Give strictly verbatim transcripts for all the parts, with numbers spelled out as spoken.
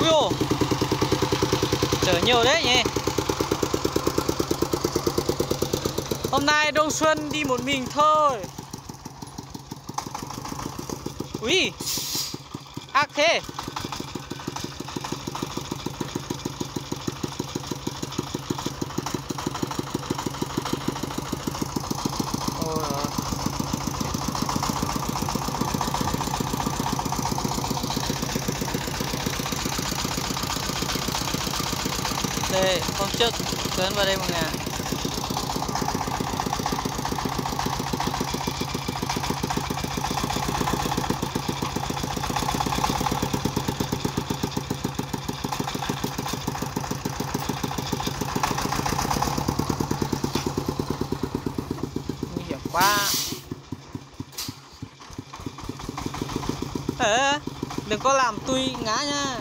Ui dồi, chở nhiều đấy nhỉ. Hôm nay Đông Xuân đi một mình thôi. Ui, ác thế. Ôi ơi. Đây, hôm trước Tuấn vào đây mọi người ạ. Nguy hiểm quá. Ờ, đừng có làm tôi ngã nha.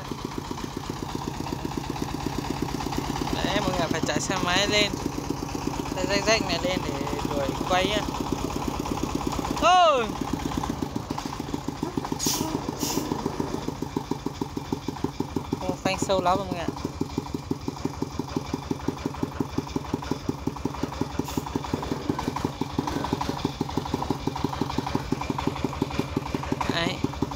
Đấy, mọi người phải chạy xe máy lên, cái rách rách này lên để đuổi quay nhá. Ôi, không phanh sâu lắm mọi người ạ. Đấy.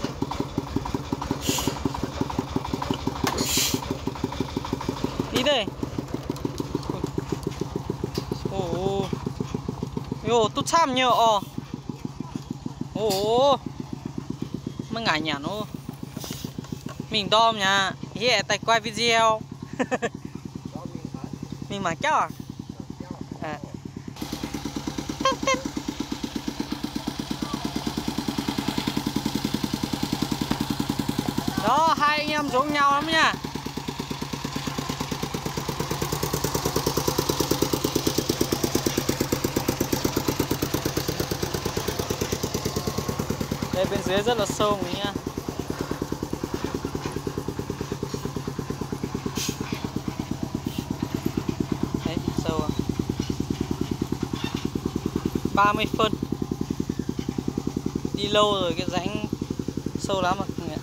Đi đây. Ồ, ồ, tôi chăm nhiều ồ. Ồ, mới ngại nhả nó. Mình đom nha. Yeah, tại quay video. Mình mà cháu à? À. Đó, hai anh em giống nhau lắm nha. Đây bên dưới rất là sâu mình nha. Đấy, sâu à. ba mươi phân. Đi lâu rồi cái rãnh sâu lắm mà mọi người ạ.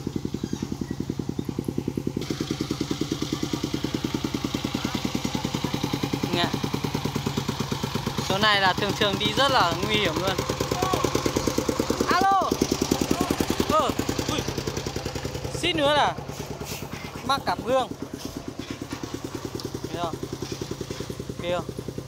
Nghe. Chỗ này là thường thường đi rất là nguy hiểm luôn. Alo. Ờ, ui. Xít nữa là mắc cặp gương. Thấy không? Kìa.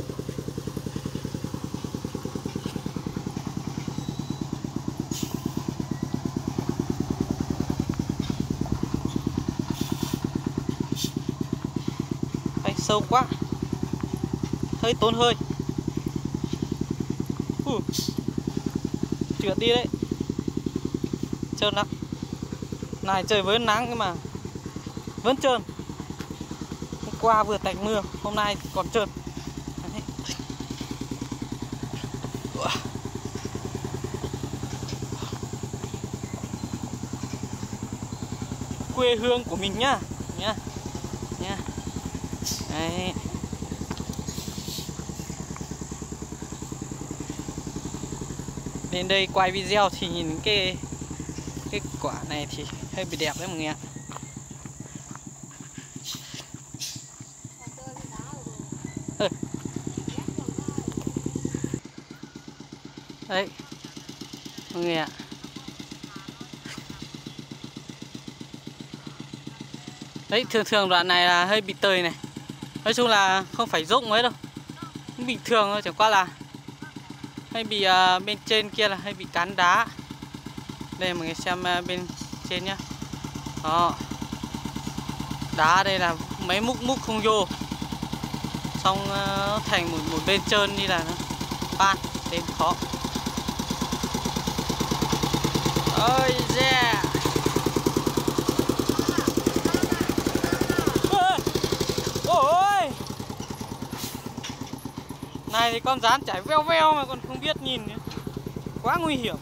Đây, sâu quá. Hơi tốn hơi. Ừ. Trượt đi đấy. Trơn lắm. Này trời với nắng nhưng mà vẫn trơn. Hôm qua vừa tạnh mưa, hôm nay còn trơn. Đấy. Quê hương của mình nhá. Nhá. Nhá. Đấy. Đến đây quay video thì nhìn cái cái quả này thì hơi bị đẹp đấy mọi người ạ. Ừ. Đấy mọi người ạ. Đấy, thường thường đoạn này là hơi bị tơi này. Nói chung là không phải dốc mấy đâu, bình thường thôi, chẳng qua là hay bị uh, bên trên kia là hay bị cán đá. Đây mọi người xem uh, bên trên nhá. Đó, đá đây là mấy múc múc không vô, xong uh, thành một một bên trơn đi là nó pan lên khó. Ôi yeah. Ôi, này thì con rán chảy veo veo mà còn không biết nhìn nữa. Quá nguy hiểm.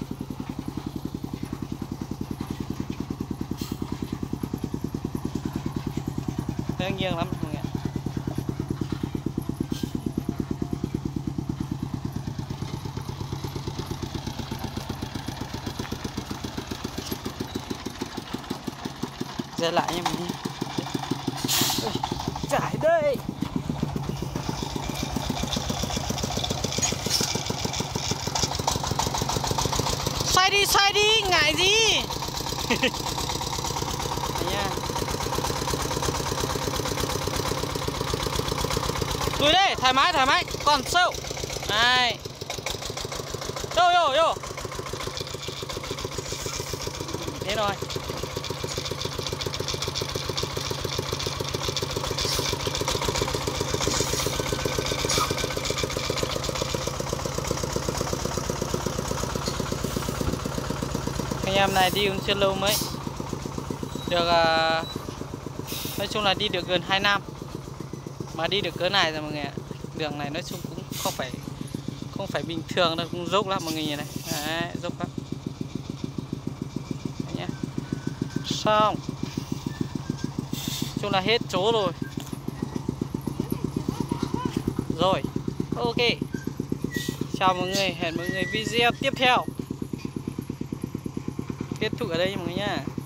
Thế nghiêng lắm mọi người. Ra lại nha mọi người. Trải đây. Xoay đi, xoay đi, ngại gì. Nha. Lùi đây, thoải mái, thoải mái, còn sâu. Này. Vô, vô, vô. Thế rồi. Anh em này đi cũng chưa lâu mới được, uh, nói chung là đi được gần hai năm mà đi được cỡ này rồi mọi người ạ. Đường này nói chung cũng không phải không phải bình thường đâu, cũng dốc lắm mọi người nhìn này. Đấy, dốc lắm. Đấy nhá. Xong. Chung là hết chỗ rồi. Rồi. Ok. Chào mọi người, hẹn mọi người video tiếp theo. Kết thúc ở đây mọi người nhá.